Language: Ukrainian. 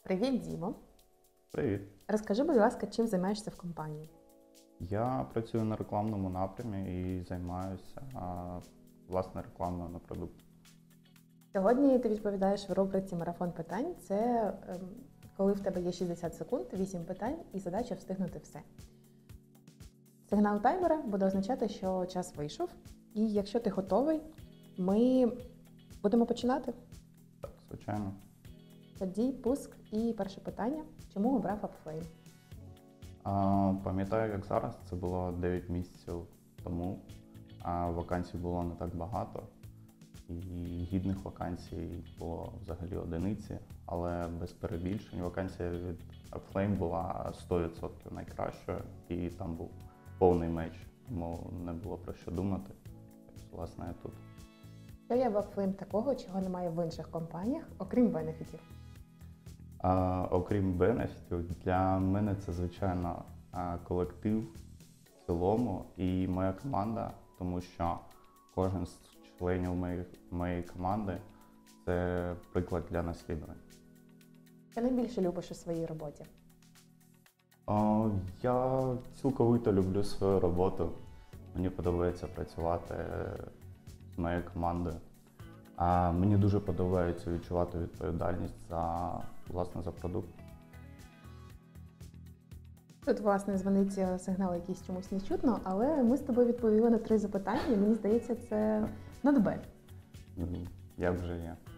Привіт, Дімо. Привіт. Розкажи, будь ласка, чим займаєшся в компанії? Я працюю на рекламному напрямі і займаюся власне рекламою на продукт. Сьогодні ти відповідаєш в рубриці «Марафон питань». Це коли в тебе є 60 секунд, 8 питань і задача встигнути все. Сигнал таймера буде означати, що час вийшов. І якщо ти готовий, ми будемо починати. Так, звичайно. Тоді пуск і перше питання. Чому обрав AppFlame? Пам'ятаю, як зараз, це було 9 місяців тому. Вакансій було не так багато. І гідних вакансій було взагалі одиниці, але без перебільшень. Вакансія від AppFlame була 100% найкращою, і там був повний меч, тому не було про що думати. Власне, я тут. Що є в AppFlame такого, чого немає в інших компаніях, окрім бенефітів? Окрім бенефітів, для мене це, звичайно, колектив в цілому і моя команда, тому що кожен з членів моєї команди – це приклад для наслідування. Що найбільше любиш у своїй роботі? Я цілковито люблю свою роботу. Мені подобається працювати з моєю командою. Мені дуже подобається відчувати відповідальність за продукт. Тут, власне, дзвонить сигнал якийсь чомусь не чутно, але ми з тобою відповіли на 3 запитання, і мені здається, це not bad. Як вже є.